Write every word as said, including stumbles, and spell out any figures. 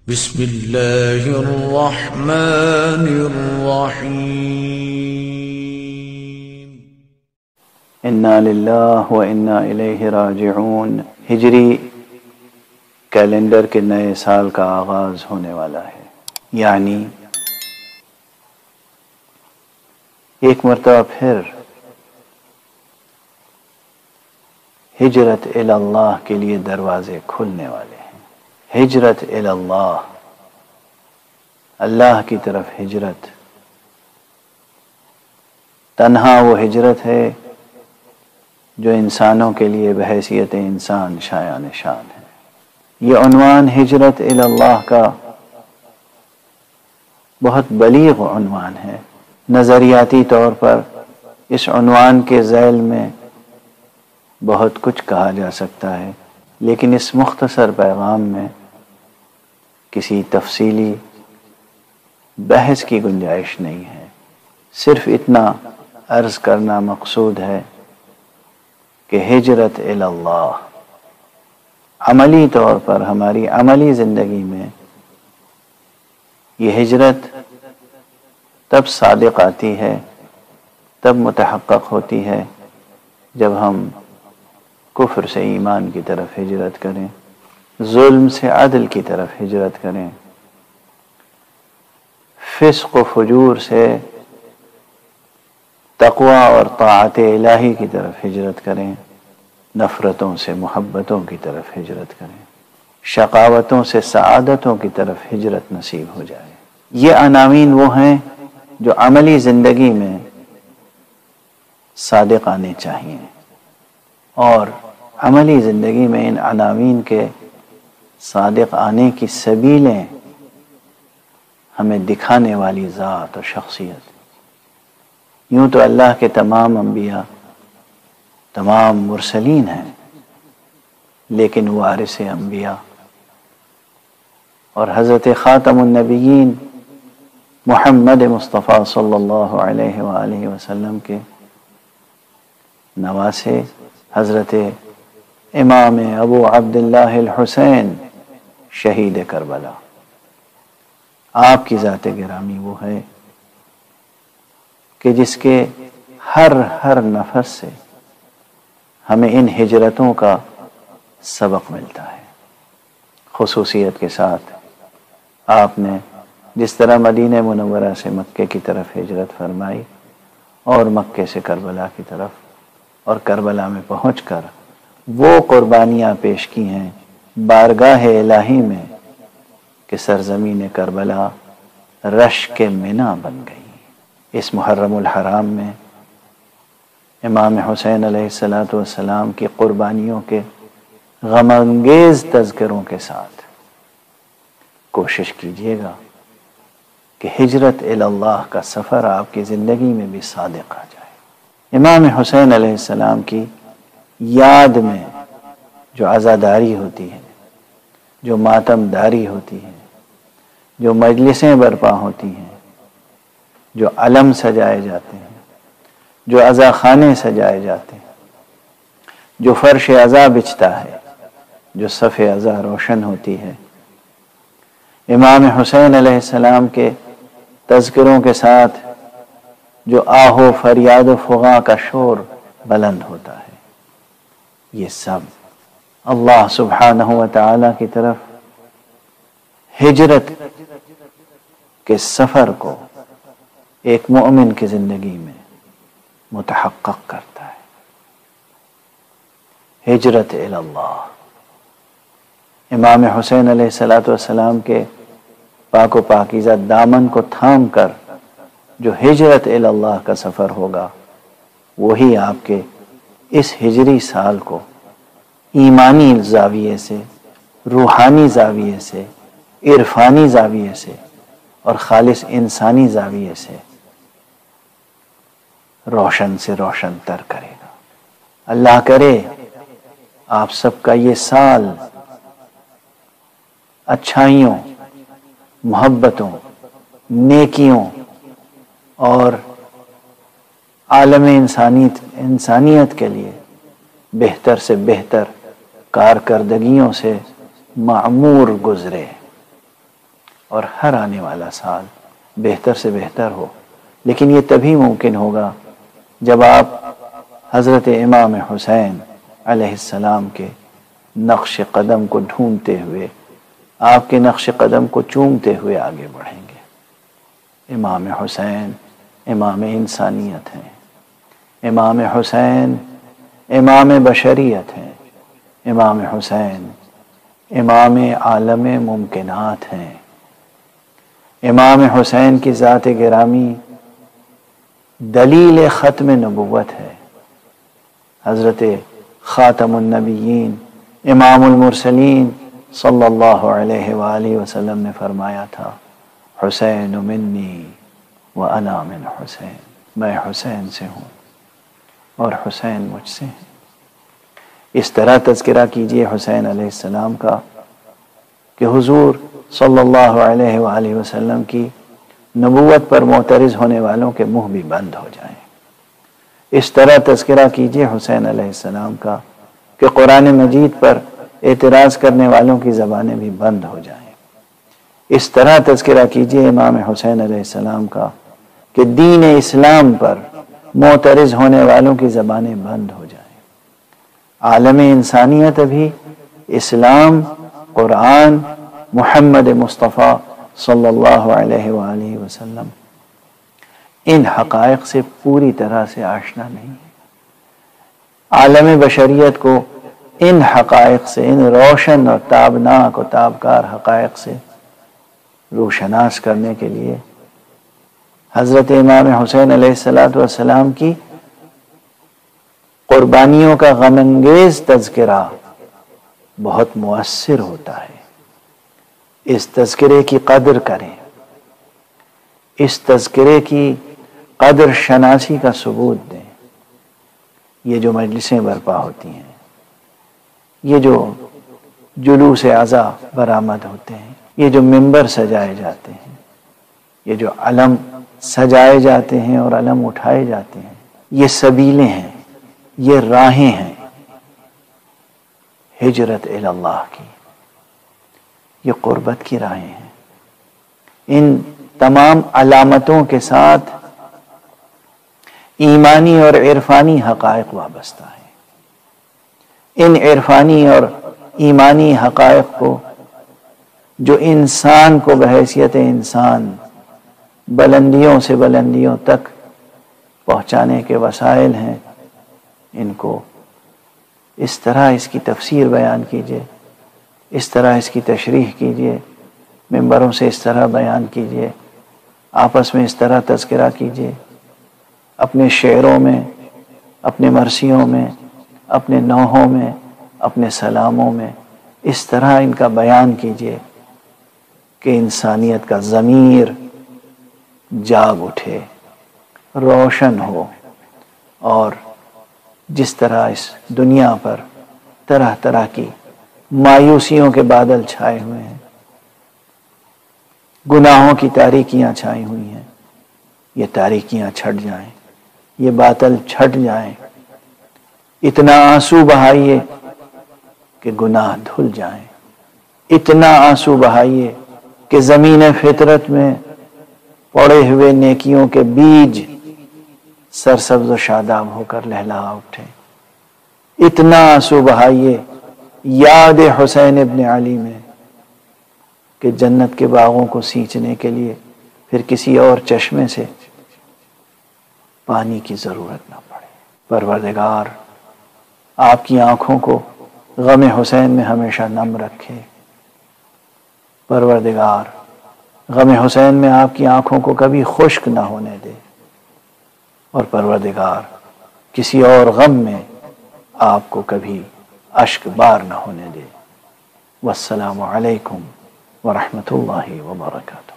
بسم اللہ الرحمن الرحیم انا للہ و انا الیہ راجعون۔ ہجری کیلنڈر کے نئے سال کا آغاز ہونے والا ہے، یعنی ایک مرتبہ پھر ہجرت الی اللہ کے لیے دروازے کھلنے والے ہیں۔ ہجرت الی اللہ، اللہ کی طرف ہجرت، تنہا وہ ہجرت ہے جو انسانوں کے لیے بحیثیت انسان شایان شان ہے۔ یہ عنوان ہجرت الی اللہ کا بہت بلیغ عنوان ہے۔ نظریاتی طور پر اس عنوان کے ذیل میں بہت کچھ کہا جا سکتا ہے، لیکن اس مختصر پیغام میں کسی تفصیلی بحث کی گنجائش نہیں ہے۔ صرف اتنا عرض کرنا مقصود ہے کہ ہجرت الی اللہ عملی طور پر ہماری عملی زندگی میں یہ ہجرت تب صادق آتی ہے، تب متحقق ہوتی ہے جب ہم کفر سے ایمان کی طرف ہجرت کریں، ظلم سے عدل کی طرف ہجرت کریں، فسق و فجور سے تقوی اور طاعت الہی کی طرف ہجرت کریں، نفرتوں سے محبتوں کی طرف ہجرت کریں، شقاوتوں سے سعادتوں کی طرف ہجرت نصیب ہو جائے۔ یہ عناوین وہ ہیں جو عملی زندگی میں صادق آنے چاہیے، اور عملی زندگی میں ان عناوین کے صادق آنے کی سبیلیں ہمیں دکھانے والی ذات اور شخصیت۔ یوں تو اللہ کے تمام انبیاء، تمام مرسلین ہیں، لیکن وارث انبیاء اور حضرت خاتم النبیین محمد مصطفیٰ صلی اللہ علیہ وآلہ وسلم کے نواسے حضرت امام ابو عبداللہ الحسین شہید کربلا، آپ کی ذات گرامی وہ ہے کہ جس کے ہر ہر نفس سے ہمیں ان ہجرتوں کا سبق ملتا ہے۔ خصوصیت کے ساتھ آپ نے جس طرح مدینہ منورہ سے مکے کی طرف ہجرت فرمائی اور مکے سے کربلا کی طرف، اور کربلا میں پہنچ کر وہ قربانیاں پیش کی ہیں بارگاہ الہی میں کہ سرزمین کربلا رشک منا بن گئی۔ اس محرم الحرام میں امام حسین علیہ الصلاۃ والسلام کی قربانیوں کے غم انگیز تذکروں کے ساتھ کوشش کیجیے گا کہ ہجرت الی اللہ کا سفر آپ کی زندگی میں بھی صادق آ جائے۔ امام حسین علیہ السلام کی یاد میں جو عزاداری ہوتی ہے، جو ماتم داری ہوتی ہے، جو مجلسیں برپا ہوتی ہیں، جو علم سجائے جاتے ہیں، جو عزا خانے سجائے جاتے ہیں، جو فرش عزا بچھتا ہے، جو صف عزا روشن ہوتی ہے، امام حسین علیہ السلام کے تذکروں کے ساتھ جو آہ و فریاد و فغاں کا شور بلند ہوتا ہے، یہ سب اللہ سبحانہ و تعالی کی طرف ہجرت کے سفر کو ایک مومن کی زندگی میں متحقق کرتا ہے۔ ہجرت الی اللہ، امام حسین علیہ الصلاۃ والسلام کے پاک و پاکیزہ دامن کو تھام کر جو ہجرت الی اللہ کا سفر ہوگا، وہی آپ کے اس ہجری سال کو ایمانی زاویے سے، روحانی زاویے سے، عرفانی زاویے سے اور خالص انسانی زاویے سے روشن سے روشن تر کرے گا۔ اللہ کرے آپ سب کا یہ سال اچھائیوں، محبتوں، نیکیوں اور عالم انسانیت انسانیت کے لیے بہتر سے بہتر کارکردگیوں سے معمور گزرے۔ اور ہر آنے والا سال بہتر سے بہتر ہو، لیکن یہ تبھی ممکن ہوگا جب آپ حضرت امام حسین علیہ السلام کے نقش قدم کو ڈھونڈتے ہوئے، آپ کے نقش قدم کو چومتے ہوئے آگے بڑھیں گے۔ امام حسین امام انسانیت ہیں، امام حسین امام بشریت ہیں، امام حسین امام عالم ممکنات ہیں، امام حسین کی ذات گرامی دلیل ختم نبوت ہے۔ حضرت خاتم النبیین امام المرسلین صلی اللہ علیہ وآلہ وسلم نے فرمایا تھا، حسین منی وانا من حسین، میں حسین سے ہوں اور حسین مجھ سے ہیں۔ اس طرح تذکرہ کیجئے حسین علیہ السلام کا کہ حضور صلی اللہ علیہ وآلہ وسلم کی نبوت پر معترض ہونے والوں کے منہ بھی بند ہو جائیں۔ اس طرح تذکرہ کیجئے حسین علیہ السلام کا کہ قرآن مجید پر اعتراض کرنے والوں کی زبانیں بھی بند ہو جائیں۔ اس طرح تذکرہ کیجئے امام حسین علیہ السلام کا کہ دین اسلام پر معترض ہونے والوں کی زبانیں بند ہو جائیں۔ عالم انسانیت ابھی اسلام، قرآن، محمد مصطفیٰ صلی اللہ علیہ وآلہ وسلم ان حقائق سے پوری طرح سے آشنا نہیں ہے۔ عالم بشریت کو ان حقائق سے، ان روشن اور تابناک و تابکار حقائق سے روشناس کرنے کے لیے حضرت امام حسین علیہ الصلاۃ والسلام کی قربانیوں کا غم انگیز تذکرہ بہت مؤثر ہوتا ہے۔ اس تذکرے کی قدر کریں، اس تذکرے کی قدر شناسی کا ثبوت دیں۔ یہ جو مجلسیں برپا ہوتی ہیں، یہ جو جلوس عزا برآمد ہوتے ہیں، یہ جو منبر سجائے جاتے ہیں، یہ جو علم سجائے جاتے ہیں اور علم اٹھائے جاتے ہیں، یہ سبیلیں ہیں، یہ راہیں ہیں ہجرت الی اللہ کی، یہ قربت کی راہیں ہیں۔ ان تمام علامتوں کے ساتھ ایمانی اور عرفانی حقائق وابستہ ہیں۔ ان عرفانی اور ایمانی حقائق کو جو انسان کو بحیثیت انسان بلندیوں سے بلندیوں تک پہنچانے کے وسائل ہیں، ان کو اس طرح اس کی تفسیر بیان کیجئے، اس طرح اس کی تشریح کیجئے، ممبروں سے اس طرح بیان کیجئے، آپس میں اس طرح تذکرہ کیجئے، اپنے شعروں میں، اپنے مرثیوں میں، اپنے نوحوں میں، اپنے سلاموں میں اس طرح ان کا بیان کیجئے کہ انسانیت کا ضمیر جاگ اٹھے، روشن ہو، اور جس طرح اس دنیا پر طرح طرح کی مایوسیوں کے بادل چھائے ہوئے ہیں، گناہوں کی تاریکیاں چھائی ہوئی ہیں، یہ تاریکیاں چھٹ جائیں، یہ بادل چھٹ جائیں۔ اتنا آنسو بہائیے کہ گناہ دھل جائیں، اتنا آنسو بہائیے کہ زمین فطرت میں پڑے ہوئے نیکیوں کے بیج سرسبز و شاداب ہو کر لہلا اٹھے۔ اتنا آنسو بہائیے یاد حسین ابن علی میں کہ جنت کے باغوں کو سینچنے کے لیے پھر کسی اور چشمے سے پانی کی ضرورت نہ پڑے۔ پروردگار آپ کی آنکھوں کو غم حسین میں ہمیشہ نم رکھے۔ پروردگار غم حسین میں آپ کی آنکھوں کو کبھی خشک نہ ہونے دے، اور پروردگار کسی اور غم میں آپ کو کبھی اشک بار نہ ہونے دے۔ والسلام علیکم ورحمۃ اللہ وبرکاتہ۔